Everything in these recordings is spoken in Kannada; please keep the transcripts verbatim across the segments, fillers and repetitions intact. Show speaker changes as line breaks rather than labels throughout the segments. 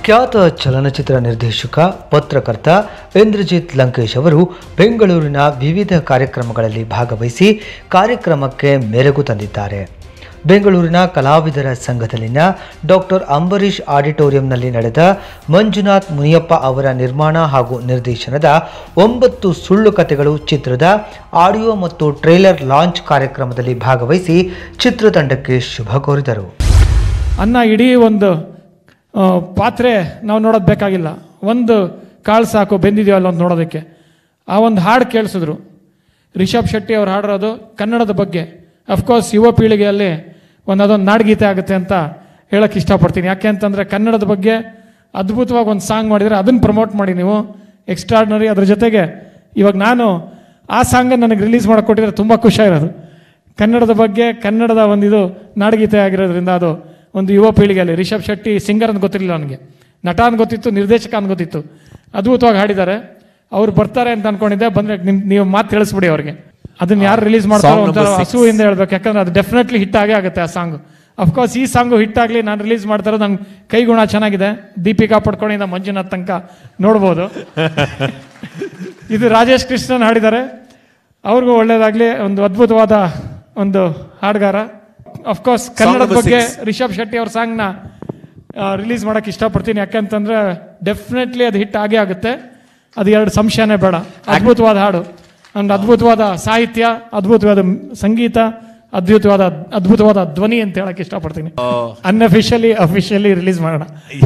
ಖ್ಯಾತ ಚಲನಚಿತ್ರ ನಿರ್ದೇಶಕ ಪತ್ರಕರ್ತ ಇಂದ್ರಜಿತ್ ಲಂಕೇಶ್ ಅವರು ಬೆಂಗಳೂರಿನ ವಿವಿಧ ಕಾರ್ಯಕ್ರಮಗಳಲ್ಲಿ ಭಾಗವಹಿಸಿ ಕಾರ್ಯಕ್ರಮಕ್ಕೆ ಮೆರುಗು ತಂದಿದ್ದಾರೆ. ಬೆಂಗಳೂರಿನ ಕಲಾವಿದರ ಸಂಘದಲ್ಲಿನ ಡಾಕ್ಟರ್ ಅಂಬರೀಶ್ ಆಡಿಟೋರಿಯಂನಲ್ಲಿ ನಡೆದ ಮಂಜುನಾಥ್ ಮುನಿಯಪ್ಪ ಅವರ ನಿರ್ಮಾಣ ಹಾಗೂ ನಿರ್ದೇಶನದ ಒಂಬತ್ತು ಸುಳ್ಳು ಕಥೆಗಳು ಚಿತ್ರದ ಆಡಿಯೋ ಮತ್ತು ಟ್ರೇಲರ್ ಲಾಂಚ್ ಕಾರ್ಯಕ್ರಮದಲ್ಲಿ ಭಾಗವಹಿಸಿ ಚಿತ್ರತಂಡಕ್ಕೆ ಶುಭ ಕೋರಿದರು.
ಅನ್ನ ಇಡೀ ಒಂದು ಪಾತ್ರೆ ನಾವು ನೋಡೋದು ಬೇಕಾಗಿಲ್ಲ, ಒಂದು ಕಾಳು ಸಾಕು ಬೆಂದಿದೆಯಲ್ಲ ಅಂತ ನೋಡೋದಕ್ಕೆ. ಆ ಒಂದು ಹಾಡು ಕೇಳಿಸಿದ್ರು. ರಿಷಬ್ ಶೆಟ್ಟಿ ಅವ್ರು ಹಾಡಿರೋದು ಕನ್ನಡದ ಬಗ್ಗೆ. ಅಫ್ಕೋರ್ಸ್ ಯುವ ಪೀಳಿಗೆಯಲ್ಲಿ ಒಂದು ಅದೊಂದು ನಾಡಗೀತೆ ಆಗುತ್ತೆ ಅಂತ ಹೇಳೋಕ್ಕೆ ಇಷ್ಟಪಡ್ತೀನಿ. ಯಾಕೆ ಅಂತಂದರೆ ಕನ್ನಡದ ಬಗ್ಗೆ ಅದ್ಭುತವಾಗಿ ಒಂದು ಸಾಂಗ್ ಮಾಡಿದರೆ ಅದನ್ನು ಪ್ರಮೋಟ್ ಮಾಡಿ ನೀವು ಎಕ್ಸ್ಟ್ರಾರ್ಡಿನರಿ. ಅದ್ರ ಜೊತೆಗೆ ಇವಾಗ ನಾನು ಆ ಸಾಂಗನ್ನು ನನಗೆ ರಿಲೀಸ್ ಮಾಡೋಕ್ಕೆ ಕೊಟ್ಟಿದ್ರೆ ತುಂಬ ಖುಷಿಯಾಗಿರೋದು. ಕನ್ನಡದ ಬಗ್ಗೆ ಕನ್ನಡದ ಒಂದು ಇದು ನಾಡಗೀತೆ ಆಗಿರೋದ್ರಿಂದ ಅದು ಒಂದು ಯುವ ಪೀಳಿಗೆಯಲ್ಲಿ. ರಿಷಬ್ ಶೆಟ್ಟಿ ಸಿಂಗರ್ ಅಂತ ಗೊತ್ತಿರಲಿಲ್ಲ ನನಗೆ, ನಟ ಅಂತ ಗೊತ್ತಿತ್ತು, ನಿರ್ದೇಶಕ ಅಂತ ಗೊತ್ತಿತ್ತು. ಅದ್ಭುತವಾಗಿ ಹಾಡಿದ್ದಾರೆ. ಅವ್ರು ಬರ್ತಾರೆ ಅಂತ ಅನ್ಕೊಂಡಿದ್ದೆ. ಬಂದರೆ ನಿಮ್ ನೀವು ಮಾತು ತಿಳಿಸ್ಬಿಡಿ ಅವ್ರಿಗೆ. ಅದನ್ನ ಯಾರು ರಿಲೀಸ್ ಮಾಡ್ತಾರೋ ಒಂಥರ ಹಸುವಿಂದ ಹೇಳ್ಬೇಕು, ಯಾಕಂದ್ರೆ ಅದು ಡೆಫಿನೆಟ್ಲಿ ಹಿಟ್ ಆಗೇ ಆಗುತ್ತೆ ಆ ಸಾಂಗು. ಅಫ್ಕೋರ್ಸ್ ಈ ಸಾಂಗು ಹಿಟ್ ಆಗಲಿ, ನಾನು ರಿಲೀಸ್ ಮಾಡ್ತಾರೋ ನಂಗೆ ಕೈಗುಣ ಚೆನ್ನಾಗಿದೆ. ದೀಪಿಕಾ ಪಡ್ಕೊಂಡಿಂದ ಮಂಜುನಾಥ್ ತನಕ ನೋಡ್ಬೋದು. ಇದು ರಾಜೇಶ್ ಕೃಷ್ಣನ್ ಹಾಡಿದ್ದಾರೆ. ಅವ್ರಿಗೂ ಒಳ್ಳೇದಾಗಲಿ. ಒಂದು ಅದ್ಭುತವಾದ ಒಂದು ಹಾಡುಗಾರ. ಅಫ್ಕೋರ್ಸ್ ಕನ್ನಡದ ಬಗ್ಗೆ ರಿಷಬ್ ಶೆಟ್ಟಿ ಅವ್ರ ಸಾಂಗ್ನ ರಿಲೀಸ್ ಮಾಡೋಕ್ಕೆ ಇಷ್ಟಪಡ್ತೀನಿ. ಯಾಕಂತಂದ್ರೆ ಡೆಫಿನೆಟ್ಲಿ ಅದು ಹಿಟ್ ಆಗೇ ಆಗುತ್ತೆ, ಅದು ಎರಡು ಸಂಶಯನೇ ಬೇಡ. ಅದ್ಭುತವಾದ ಹಾಡು, ಒಂದು ಅದ್ಭುತವಾದ ಸಾಹಿತ್ಯ, ಅದ್ಭುತವಾದ ಸಂಗೀತ, ಅದ್ಭುತವಾದ ಅದ್ಭುತವಾದ ಧ್ವನಿ ಅಂತ ಹೇಳಕ್ ಇಷ್ಟಪಡ್ತೀನಿ. ಅನ್ಅಫಿಷಿಯಲಿ ಅಫಿಷಿಯಲಿ ರಿಲೀಸ್ ಮಾಡೋಣ.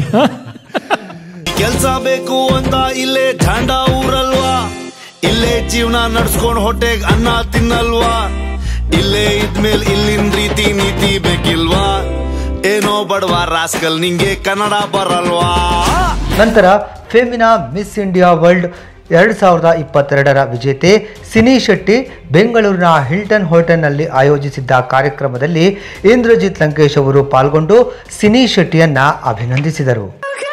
ಕೆಲ್ಸ ಬೇಕು ಅಂತ ಇಲ್ಲೇ ಝಾಂಡ ಊರಲ್ವಾ, ಇಲ್ಲೇ ಜೀವನ ನಡ್ಸ್ಕೊಂಡ್ ಹೊಟ್ಟೆಗ್ ಅನ್ನ ತಿನ್ನಲ್ವಾ, ಇಲ್ಲೇ ಇದ್ಮೇಲೆ ಇಲ್ಲಿನ ರೀತಿ ನೀತಿ ಬೇಕಿಲ್ವಾ, ಏನೋ ಬಡವ ರಾಸ್ಕಲ್ ನಿಂಗೆ ಕನ್ನಡ ಬರಲ್ವಾ.
ನಂತರ ಫೆಮಿನಾ ಮಿಸ್ ಇಂಡಿಯಾ ವರ್ಲ್ಡ್ ಎರಡು ಸಾವಿರದ ಇಪ್ಪತ್ತೆರಡರ ವಿಜೇತೆ ಸಿನಿ ಶೆಟ್ಟಿ ಬೆಂಗಳೂರಿನ ಹಿಲ್ಟನ್ ಹೋಟೆಲ್ನಲ್ಲಿ ಆಯೋಜಿಸಿದ್ದ ಕಾರ್ಯಕ್ರಮದಲ್ಲಿ ಇಂದ್ರಜಿತ್ ಲಂಕೇಶ್ ಅವರು ಪಾಲ್ಗೊಂಡು ಸಿನಿ ಶೆಟ್ಟಿಯನ್ನ ಅಭಿನಂದಿಸಿದರು.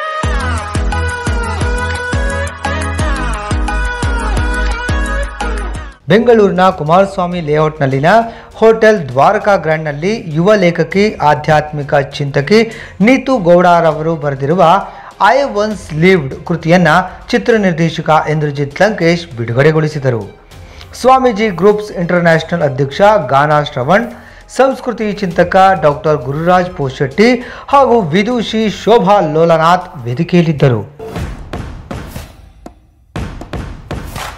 ಬೆಂಗಳೂರಿನ ಕುಮಾರಸ್ವಾಮಿ ಲೇಔಟ್ನಲ್ಲಿನ ಹೋಟೆಲ್ ದ್ವಾರಕಾ ಗ್ರ್ಯಾಂಡ್ನಲ್ಲಿ ಯುವ ಲೇಖಕಿ, ಆಧ್ಯಾತ್ಮಿಕ ಚಿಂತಕಿ ನೀತು ಗೌಡರವರು ಬರೆದಿರುವ ಐ ಒನ್ಸ್ ಲಿವ್ಡ್ ಕೃತಿಯನ್ನು ಚಿತ್ರ ನಿರ್ದೇಶಕ ಇಂದ್ರಜಿತ್ ಲಂಕೇಶ್ ಬಿಡುಗಡೆಗೊಳಿಸಿದರು. ಸ್ವಾಮೀಜಿ ಗ್ರೂಪ್ಸ್ ಇಂಟರ್ನ್ಯಾಷನಲ್ ಅಧ್ಯಕ್ಷ ಗಾನಾ ಶ್ರವಣ್, ಸಂಸ್ಕೃತಿ ಚಿಂತಕ ಡಾಕ್ಟರ್ ಗುರುರಾಜ್ ಪೋಶೆಟ್ಟಿ ಹಾಗೂ ವಿದೂಷಿ ಶೋಭಾ ಲೋಲನಾಥ್ ವೇದಿಕೆಯಲ್ಲಿದ್ದರು.